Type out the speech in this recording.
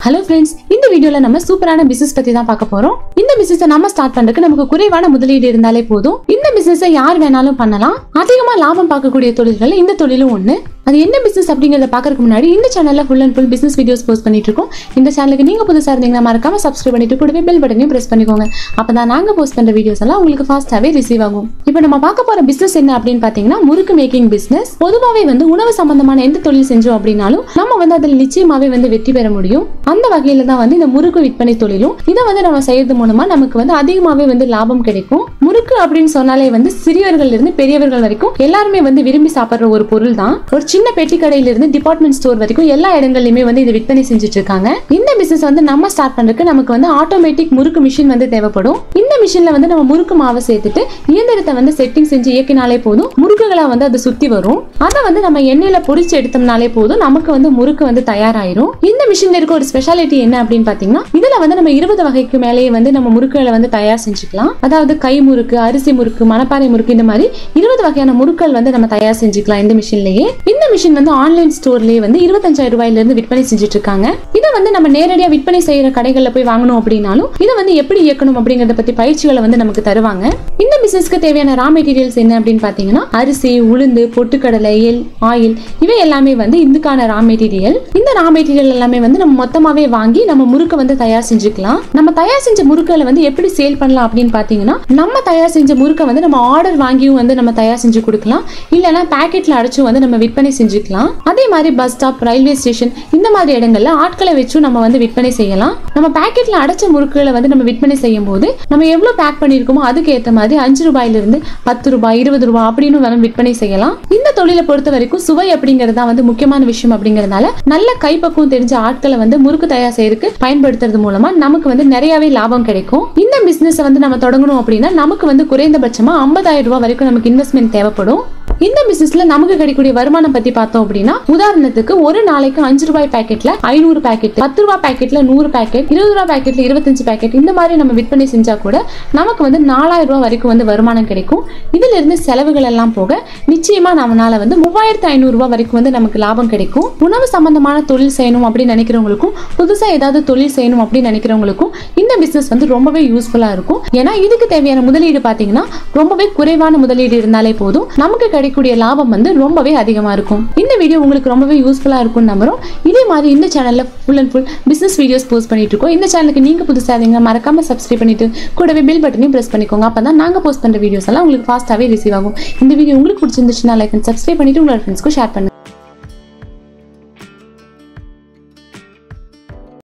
Hello friends, இந்த வீடியோல நம்ம சூப்பரான பிசினஸ் பத்தி தான் பார்க்க போறோம். இந்த பிசினஸை நம்ம ஸ்டார்ட் பண்றதுக்கு நமக்கு குறைவான முதலீடு இருந்தாலே போதும். இந்த பிசினஸை யார் வேணாலும் பண்ணலாம். அதிகமா லாபம் பார்க்கக்கூடிய தொழில்கள் இந்த தொழிலும் ஒண்ணு. அது என்ன பிசினஸ் அப்படிங்கறத பார்க்கறதுக்கு முன்னாடி இந்த சேனல்ல full and full business videos post பண்ணிட்டு இருக்கோம். இந்த சேனலுக்கு நீங்க புதுசா இருந்தீங்கன்னா மறக்காம சப்ஸ்கிரைப் பண்ணிட்டு கூடவே பெல் பட்டனையும் பிரஸ் பண்ணிக்கோங்க. அப்பதான் நாங்க போஸ்ட் பண்ற வீடியோஸ் எல்லாம் உங்களுக்கு ஃபாஸ்டாவே ரிசீவ் ஆகும். இப்போ நம்ம பார்க்க போற பிசினஸ் என்ன அப்படின்னு பாத்தீங்கன்னா முறுக்கு மேக்கிங் பிசினஸ். பொதுவாவே உணவு சம்பந்தமான எந்த தொழில் செஞ்சோம் அப்படின்னாலும் நம்ம அதில் நிச்சயமாவே வெற்றி பெற முடியும். அந்த வகையில தான் இந்த முறுக்கு விற்பனை தொழிலும் இதை நம்ம செய்யறது மூலமா நமக்கு அதிகமாவே லாபம் கிடைக்கும். முறுக்கு அப்படின்னு சொன்னாலே சிறியவர்கள் இருந்து பெரியவர்கள் வரைக்கும் எல்லாருமே விரும்பி சாப்பிடுற ஒரு பொருள் தான். ஒரு சின்ன பெட்டி கடையில இருந்து டிபார்ட்மெண்ட் ஸ்டோர் வரைக்கும் எல்லா இடங்களிலுமே இதை விற்பனை செஞ்சுட்டு இருக்காங்க. இந்த பிசினஸ் நம்ம ஸ்டார்ட் பண்றதுக்கு நமக்கு ஆட்டோமேட்டிக் முறுக்கு மிஷின் தேவைப்படும். இந்த மிஷின்ல நம்ம முறுக்கு மாவை சேர்த்துட்டு இயந்திரத்தை செட்டிங் செஞ்சு இயக்கினாலே போதும். முறுக்குகளா அது சுத்தி வரும். அதை நம்ம எண்ணெயில பொரிச்சு எடுத்தோம்னாலே போதும். நமக்கு முறுக்கு தயாராயிரும். இந்த மிஷின்ல இருக்க ஒரு ஸ்பெஷாலிட்டி என்ன அப்படின்னு பாத்தீங்கன்னா இதுல நம்ம 20 வகைக்கு மேலேயே நம்ம முறுக்குகளை தயார் செஞ்சுக்கலாம். அதாவது கை முறுக்கு, அரிசி முறுக்கு, மணப்பாறை முறுக்கு, இந்த மாதிரி 20 வகையான முறுக்கள் நம்ம தயார் செஞ்சுக்கலாம் இந்த மிஷின்லயே. இந்த மிஷின் ஆன்லைன் ஸ்டோர்லயே 25,000 ரூபாயில இருந்து விற்பனை செஞ்சுட்டு இருக்காங்க. இதை நம்ம நேரடியா விற்பனை செய்யற கடைகள்ல போய் வாங்கணும் அப்படின்னாலும் இதை எப்படி இயக்கணும் அப்படிங்கறத பத்தி பயிற்சிகளை நமக்கு தருவாங்க. இந்த பிசினஸ்க்கு தேவையான ரா மெட்டீரியல்ஸ் என்ன அப்படின்னு பாத்தீங்கன்னா அரிசி, உளுந்து, பொட்டுக்கடலை, எள், ஆயில், இவை எல்லாமே இதுக்கான ரா மெட்டீரியல். இந்த ரா மெட்டீரியல் எல்லாமே நம்ம மொத்தமாவே வாங்கி நம்ம முறுக்க தயார் செஞ்சுக்கலாம். நம்ம தயார் செஞ்ச முறுக்களை எப்படி சேல் பண்ணலாம் அப்படின்னு பாத்தீங்கன்னா நம்ம தயார் செஞ்ச முறுக்க நம்ம ஆர்டர் வாங்கியும் நம்ம தயார் செஞ்சு கொடுக்கலாம். இல்லைன்னா பேக்கெட்ல அடைச்சும் நம்ம விற்பனை செஞ்சுக்கலாம். அதே மாதிரி பஸ் ஸ்டாப், ரயில்வே ஸ்டேஷன், இந்த மாதிரி இடங்கள்ல ஆட்களை வச்சும் நம்ம விற்பனை செய்யலாம். நம்ம பேக்கெட்ல அடைச்ச முறுக்குகளை நம்ம விற்பனை செய்யும் போது நம்ம எவ்வளவு பேக் பண்ணிருக்கோமோ அதுக்கு ஏற்ற மாதிரி 5 ரூபாயில இருந்து 10 ரூபாய், 20 ரூபாய் அப்படின்னு விற்பனை செய்யலாம். இந்த தொழிலை பொறுத்த வரைக்கும் சுவை அப்படிங்கறது தான் முக்கியமான விஷயம். அப்படிங்கறதுனால நல்ல கைப்பக்குவம் தெரிஞ்ச ஆட்களை முறுக்கு தயார் செய்யறதுக்கு பயன்படுத்துறது மூலமா நமக்கு நிறையவே லாபம் கிடைக்கும். இந்த பிசினஸ் நம்ம தொடங்கணும் அப்படின்னா நமக்கு குறைந்தபட்சமா 50,000 ரூபாய் வரைக்கும் நமக்கு இன்வெஸ்ட்மெண்ட் தேவைப்படும். இந்த பிசினஸ்ல நமக்கு கிடைக்கக்கூடிய வருமானம் பத்தி பார்த்தோம் அப்படின்னா உதாரணத்துக்கு ஒரு நாளைக்கு 5 ரூபாய் பேக்கெட்ல 500 பேக்கெட், 10 ரூபாய் பேக்கெட்ல 100 பேக்கெட், 20 ரூபாய் பேக்கெட்ல 25 பேக்கெட், இந்த மாதிரி நம்ம விற்பனை செஞ்சா கூட நமக்கு 4,000 ரூபாய் வரைக்கும் வருமானம் கிடைக்கும். இதுல இருந்து செலவுகள் எல்லாம் போக நிச்சயமா நம்மளால 3,500 ரூபாய் வரைக்கும் நமக்கு லாபம் கிடைக்கும். உணவு சம்பந்தமான தொழில் செய்யணும் அப்படின்னு நினைக்கிறவங்களுக்கும் புதுசா ஏதாவது தொழில் செய்யணும் அப்படின்னு நினைக்கிறவங்களுக்கும் இந்த பிசினஸ் ரொம்பவே யூஸ்ஃபுல்லா இருக்கும். ஏன்னா இதுக்கு தேவையான முதலீடு பாத்தீங்கன்னா ரொம்பவே குறைவான முதலீடு இருந்தாலே போதும். நமக்கு கிடைக்கக்கூடிய லாபம் ரொம்பவே அதிகமா இருக்கும். இந்த வீடியோ உங்களுக்கு ரொம்பவே யூஸ்ஃபுல்லா இருக்கும் நம்புறோம். இதே மாதிரி இந்த சேனல்ல full and full business videos post பண்ணிட்டு இருக்கோம். இந்த சேனலுக்கு நீங்க புதுசா இருந்தீங்கன்னா மறக்காம சப்ஸ்கிரைப் பண்ணிட்டு கூடவே பெல் பட்டனையும் பிரஸ் பண்ணிக்கோங்க. அப்பதான் நாங்க போஸ்ட் பண்ற வீடியோஸ் எல்லாம் உங்களுக்கு ஃபாஸ்டாவே ரிசீவ் ஆகும். இந்த வீடியோ உங்களுக்கு பிடிச்சிருந்துச்சுன்னா லைக் அண்ட் சப்ஸ்கிரைப் பண்ணிட்டு உங்களோட ஃப்ரெண்ட்ஸ்க்கு ஷேர் பண்ணுங்க.